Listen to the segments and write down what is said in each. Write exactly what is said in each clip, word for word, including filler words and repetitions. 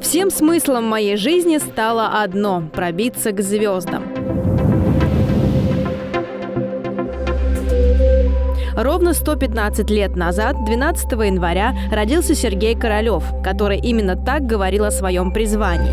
Всем смыслом моей жизни стало одно – пробиться к звездам. Ровно сто пятнадцать лет назад, двенадцатого января, родился Сергей Королев, который именно так говорил о своем призвании.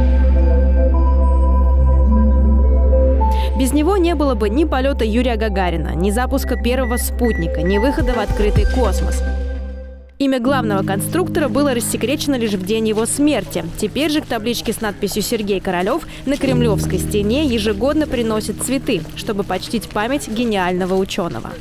Без него не было бы ни полета Юрия Гагарина, ни запуска первого спутника, ни выхода в открытый космос. Имя главного конструктора было рассекречено лишь в день его смерти. Теперь же к табличке с надписью «Сергей Королев» на Кремлевской стене ежегодно приносят цветы, чтобы почтить память гениального ученого.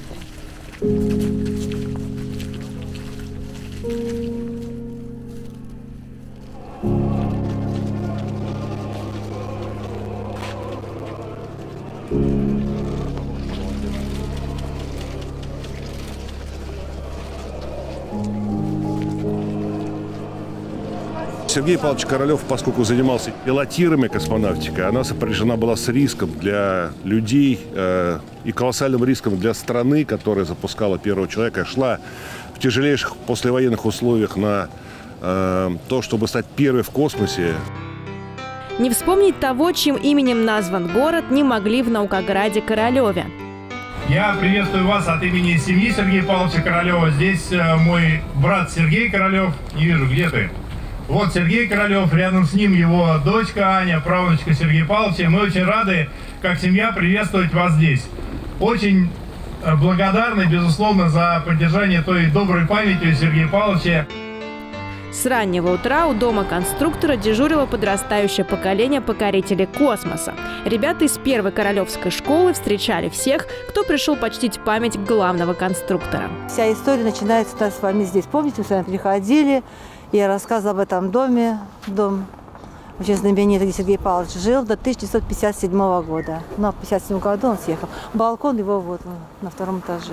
Сергей Павлович Королев, поскольку занимался пилотируемой космонавтикой, она сопряжена была с риском для людей э, и колоссальным риском для страны, которая запускала первого человека, шла в тяжелейших послевоенных условиях на э, то, чтобы стать первой в космосе. Не вспомнить того, чьим именем назван город, не могли в Наукограде Королеве. Я приветствую вас от имени семьи Сергея Павловича Королева. Здесь э, мой брат Сергей Королев. Не вижу, где ты? Вот Сергей Королев, рядом с ним его дочка Аня, правнучка Сергея Павловича. Мы очень рады, как семья, приветствовать вас здесь. Очень благодарны, безусловно, за поддержание той доброй памяти Сергея Павловича. С раннего утра у дома конструктора дежурило подрастающее поколение покорителей космоса. Ребята из первой королевской школы встречали всех, кто пришел почтить память главного конструктора. Вся история начинается у нас с вами здесь. Помните, мы с вами приходили, я рассказывала об этом доме. Дом очень знаменитый, где Сергей Павлович жил до тысяча девятьсот пятьдесят седьмого года. Но в пятьдесят седьмом году он съехал. Балкон его вот на втором этаже.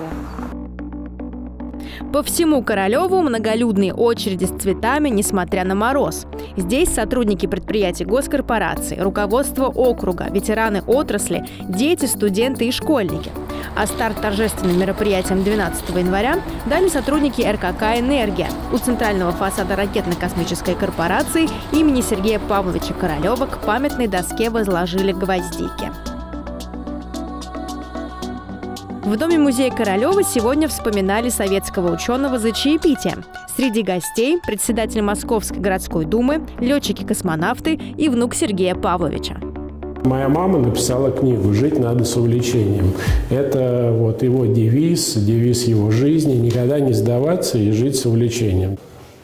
По всему Королеву многолюдные очереди с цветами, несмотря на мороз. Здесь сотрудники предприятий госкорпораций, руководство округа, ветераны отрасли, дети, студенты и школьники. А старт торжественным мероприятием двенадцатого января дали сотрудники эр ка ка «Энергия». У центрального фасада ракетно-космической корпорации имени Сергея Павловича Королева к памятной доске возложили гвоздики. В доме музея Королева сегодня вспоминали советского ученого за чаепитием. Среди гостей председатель Московской городской думы, летчики-космонавты и внук Сергея Павловича. Моя мама написала книгу «Жить надо с увлечением». Это вот его девиз, девиз его жизни – никогда не сдаваться и жить с увлечением.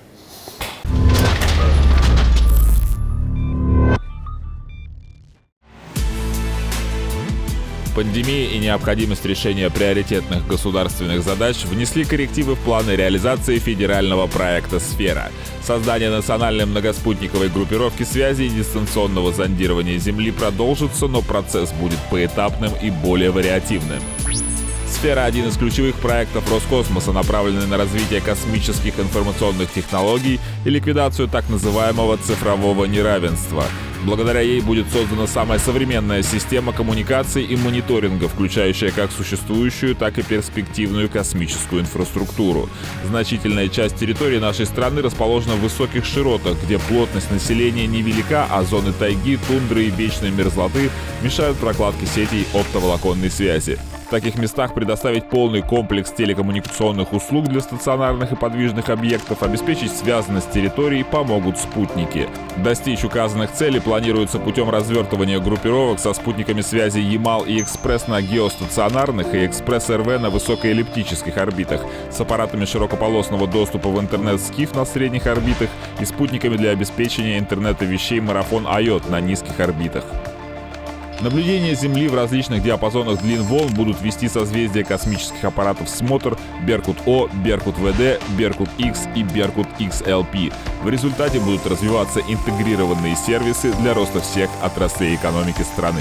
Пандемия и необходимость решения приоритетных государственных задач внесли коррективы в планы реализации федерального проекта «Сфера». Создание национальной многоспутниковой группировки связи и дистанционного зондирования Земли продолжится, но процесс будет поэтапным и более вариативным. «Сфера» — один из ключевых проектов Роскосмоса, направленный на развитие космических информационных технологий и ликвидацию так называемого цифрового неравенства. Благодаря ей будет создана самая современная система коммуникаций и мониторинга, включающая как существующую, так и перспективную космическую инфраструктуру. Значительная часть территории нашей страны расположена в высоких широтах, где плотность населения невелика, а зоны тайги, тундры и вечной мерзлоты мешают прокладке сетей оптоволоконной связи. В таких местах предоставить полный комплекс телекоммуникационных услуг для стационарных и подвижных объектов, обеспечить связанность территорий помогут спутники. Достичь указанных целей планируется путем развертывания группировок со спутниками связи Ямал и Экспресс на геостационарных и Экспресс-эр вэ на высокоэллиптических орбитах, с аппаратами широкополосного доступа в интернет «Скиф» на средних орбитах и спутниками для обеспечения интернета вещей «Марафон Айот» на низких орбитах. Наблюдение Земли в различных диапазонах длин волн будут вести созвездия космических аппаратов «Смотр», «Беркут-О», «Беркут-вэ дэ», «Беркут-Х» и «Беркут-икс эл пи». В результате будут развиваться интегрированные сервисы для роста всех отраслей экономики страны.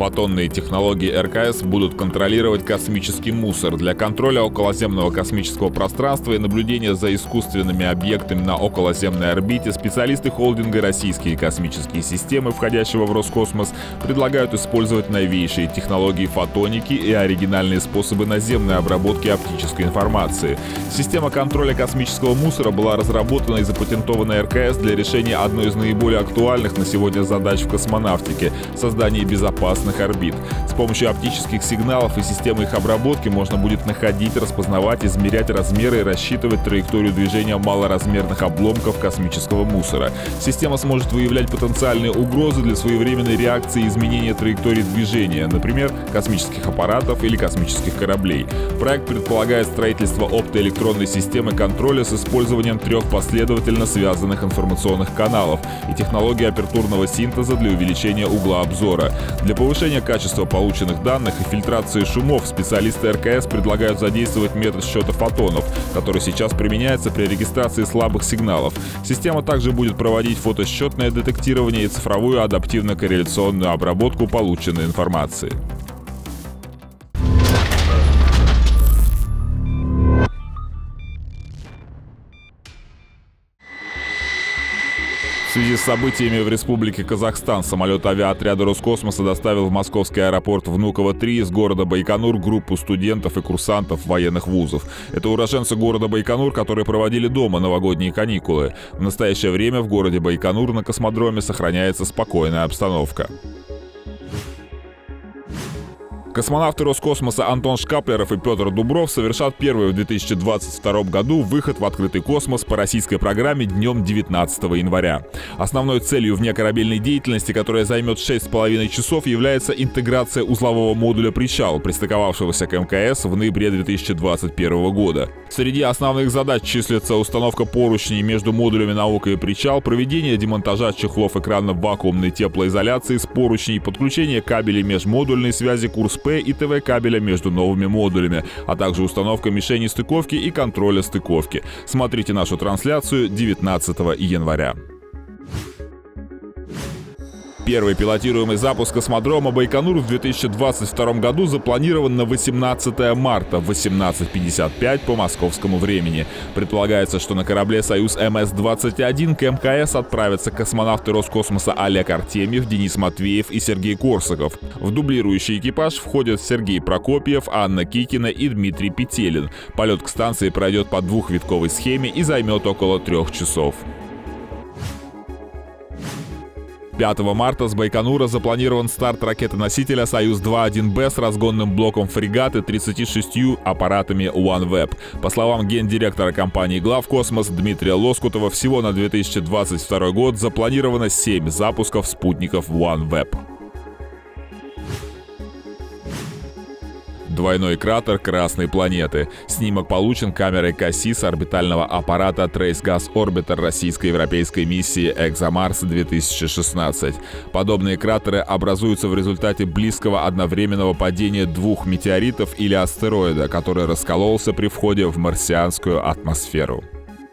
Фотонные технологии эр ка эс будут контролировать космический мусор. Для контроля околоземного космического пространства и наблюдения за искусственными объектами на околоземной орбите специалисты холдинга «Российские космические системы», входящего в Роскосмос, предлагают использовать новейшие технологии фотоники и оригинальные способы наземной обработки оптической информации. Система контроля космического мусора была разработана и запатентована эр ка эс для решения одной из наиболее актуальных на сегодня задач в космонавтике — создания безопасных орбит. С помощью оптических сигналов и системы их обработки можно будет находить, распознавать, измерять размеры и рассчитывать траекторию движения малоразмерных обломков космического мусора. Система сможет выявлять потенциальные угрозы для своевременной реакции и изменения траектории движения, например, космических аппаратов или космических кораблей. Проект предполагает строительство оптоэлектронной системы контроля с использованием трех последовательно связанных информационных каналов и технологии апертурного синтеза для увеличения угла обзора. Для повышения качества полученных данных и фильтрации шумов специалисты эр ка эс предлагают задействовать метод счета фотонов, который сейчас применяется при регистрации слабых сигналов. Система также будет проводить фотосчетное детектирование и цифровую адаптивно-корреляционную обработку полученной информации. В связи с событиями в Республике Казахстан самолет авиаотряда Роскосмоса доставил в московский аэропорт Внуково-три из города Байконур группу студентов и курсантов военных вузов. Это уроженцы города Байконур, которые проводили дома новогодние каникулы. В настоящее время в городе Байконур на космодроме сохраняется спокойная обстановка. Космонавты Роскосмоса Антон Шкаплеров и Петр Дубров совершат первый в две тысячи двадцать втором году выход в открытый космос по российской программе днем девятнадцатого января. Основной целью внекорабельной деятельности, которая займет шесть с половиной часов, является интеграция узлового модуля «Причал», пристыковавшегося к эм ка эс в ноябре две тысячи двадцать первого года. Среди основных задач числится установка поручней между модулями «Наука» и «Причал», проведение демонтажа чехлов экранно-вакуумной теплоизоляции с поручней, подключение кабелей межмодульной связи курс П и ТВ-кабеля между новыми модулями, а также установка мишени стыковки и контроля стыковки. Смотрите нашу трансляцию девятнадцатого января. Первый пилотируемый запуск космодрома Байконур в две тысячи двадцать втором году запланирован на восемнадцатое марта в восемнадцать пятьдесят пять по московскому времени. Предполагается, что на корабле «Союз эм эс двадцать один» к эм ка эс отправятся космонавты Роскосмоса Олег Артемьев, Денис Матвеев и Сергей Корсаков. В дублирующий экипаж входят Сергей Прокопьев, Анна Кикина и Дмитрий Петелин. Полет к станции пройдет по двухвитковой схеме и займет около трех часов. пятого марта с Байконура запланирован старт ракеты-носителя «Союз два один Б» с разгонным блоком «Фрегат» и тридцатью шестью аппаратами OneWeb. По словам гендиректора компании «Главкосмос» Дмитрия Лоскутова, всего на две тысячи двадцать второй год запланировано семь запусков спутников OneWeb. Двойной кратер красной планеты. Снимок получен камерой КАСИ с орбитального аппарата Trace Gas Orbiter российско-европейской миссии «Экзомарс-две тысячи шестнадцать». Подобные кратеры образуются в результате близкого одновременного падения двух метеоритов или астероида, который раскололся при входе в марсианскую атмосферу.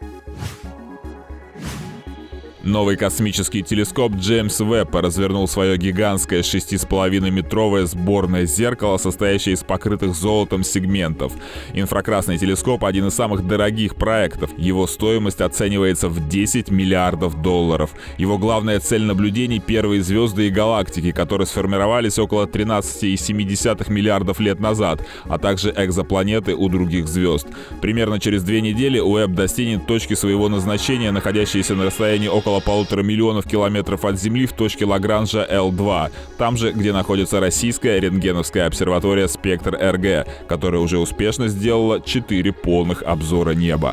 Новый космический телескоп Джеймс Вебб развернул свое гигантское шесть и пять метровое сборное зеркало, состоящее из покрытых золотом сегментов. Инфракрасный телескоп — один из самых дорогих проектов. Его стоимость оценивается в десять миллиардов долларов. Его главная цель наблюдений — первые звезды и галактики, которые сформировались около тринадцати целых семи десятых миллиардов лет назад, а также экзопланеты у других звезд. Примерно через две недели Уэбб достигнет точки своего назначения, находящейся на расстоянии около около полутора миллионов километров от Земли в точке Лагранжа Л два, там же, где находится российская рентгеновская обсерватория «Спектр-эр гэ», которая уже успешно сделала четыре полных обзора неба.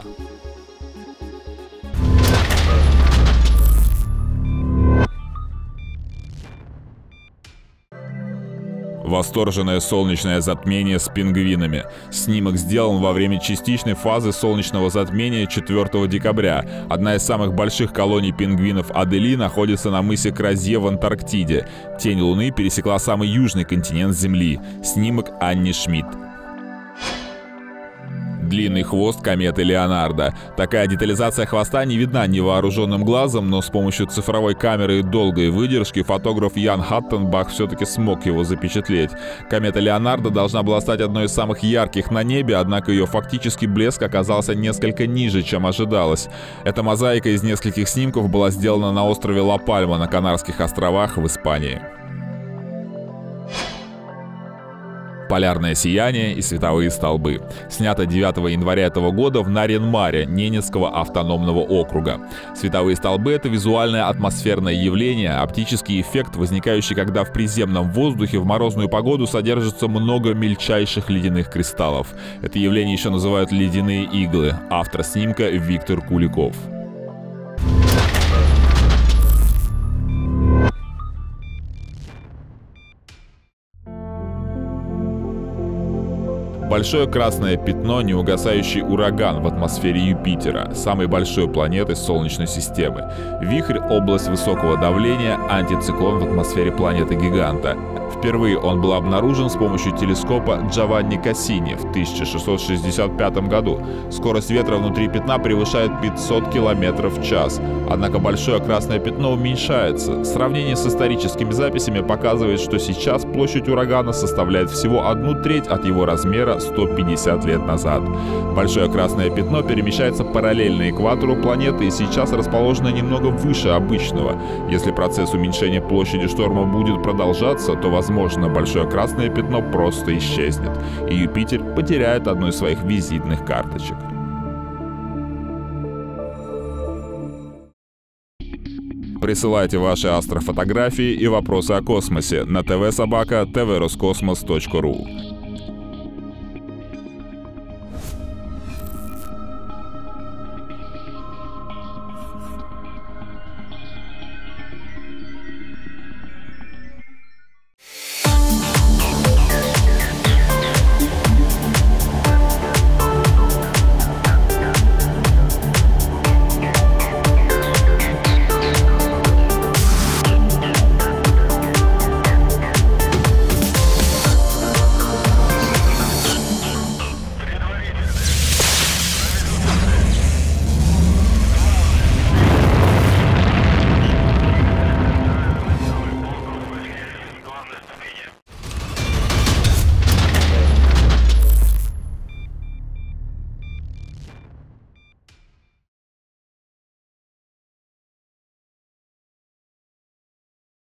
Восторженное солнечное затмение с пингвинами. Снимок сделан во время частичной фазы солнечного затмения четвёртого декабря. Одна из самых больших колоний пингвинов Адели находится на мысе Кразье в Антарктиде. Тень Луны пересекла самый южный континент Земли. Снимок Анни Шмидт. Длинный хвост кометы Леонардо. Такая детализация хвоста не видна невооруженным глазом, но с помощью цифровой камеры и долгой выдержки фотограф Ян Хаттенбах все-таки смог его запечатлеть. Комета Леонардо должна была стать одной из самых ярких на небе, однако ее фактический блеск оказался несколько ниже, чем ожидалось. Эта мозаика из нескольких снимков была сделана на острове Ла-Пальма на Канарских островах в Испании. Полярное сияние и световые столбы. Снято девятого января этого года в Нарьян-Маре, Ненецкого автономного округа. Световые столбы — это визуальное атмосферное явление, оптический эффект, возникающий, когда в приземном воздухе в морозную погоду содержится много мельчайших ледяных кристаллов. Это явление еще называют ледяные иглы. Автор снимка Виктор Куликов. Большое красное пятно — неугасающий ураган в атмосфере Юпитера, самой большой планеты Солнечной системы. Вихрь — область высокого давления, антициклон в атмосфере планеты-гиганта. Впервые он был обнаружен с помощью телескопа Джованни Кассини в тысяча шестьсот шестьдесят пятом году. Скорость ветра внутри пятна превышает пятьсот километров в час. Однако большое красное пятно уменьшается. Сравнение с историческими записями показывает, что сейчас площадь урагана составляет всего одну треть от его размера сто пятьдесят лет назад. Большое красное пятно перемещается параллельно экватору планеты и сейчас расположено немного выше обычного. Если процесс уменьшения площади шторма будет продолжаться, то, возможно, большое красное пятно просто исчезнет, и Юпитер потеряет одну из своих визитных карточек. Присылайте ваши астрофотографии и вопросы о космосе на tv собака tv roskosmos точка ru.